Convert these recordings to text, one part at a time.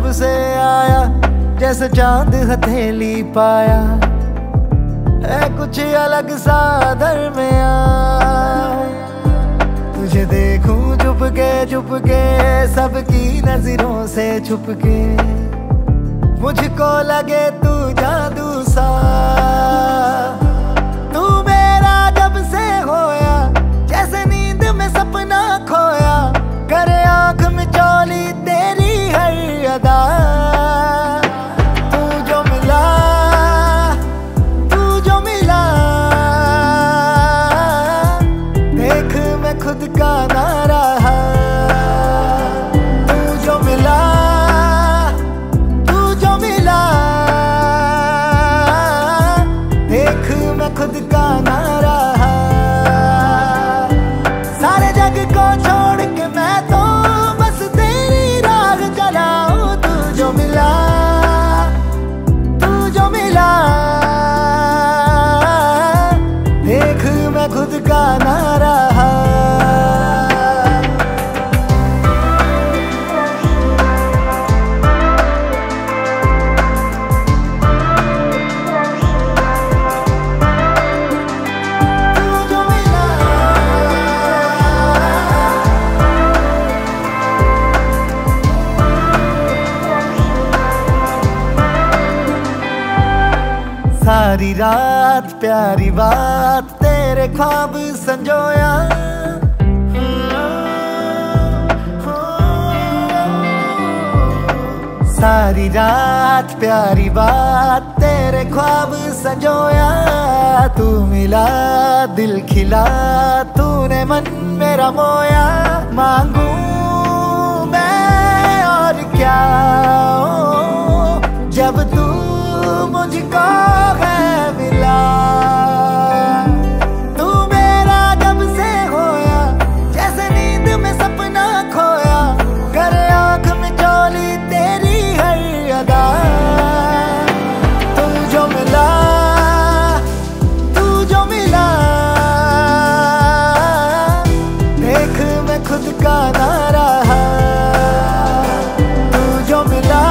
जब से आया, जैसे चांद हथेली पाया, है कुछ अलग सा दरमिया। तुझे देखूं चुप के सबकी नजरों से छुप के, मुझको लगे तू जादू सा। तू मेरा जब से होया, जैसे नींद में सपना खोया, करे आंख में चौली तेरी हर अदा। तू जो मिला देख मैं खुद का ना रहा। तू जो मिला देख मैं खुद का ना रहा। सारे जग को छोड़ के मैं तो बस तेरी राह चला हूँ। तू जो मिला देख मैं खुद का ना रहा। सारी रात प्यारी बात तेरे ख्वाब संजोया। सारी रात प्यारी बात तेरे ख्वाब संजोया। तू मिला दिल खिला, तूने मन मेरा मोया। मांगू मैं और क्या जब तू मुझको है मिला। तू मेरा जब से होया, जैसे नींद में सपना खोया, करे आंख में चौली तेरी हर अदा। तू जो मिला देख मैं खुद का ना रहा। तू जो मिला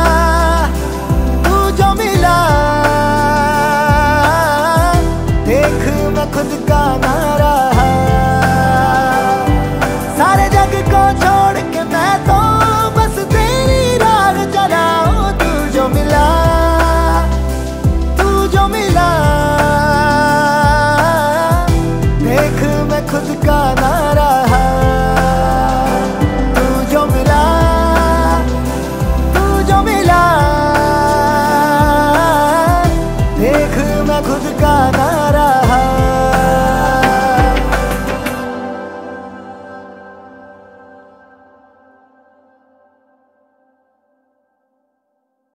देख मैं खुद का ना रहा। सारे जग को छोड़ के मैं तो बस तेरी राह चला हूँ। तू जो मिला देख मैं खुद का ना रहा। तू जो मिला देख मैं खुद का ना रहा।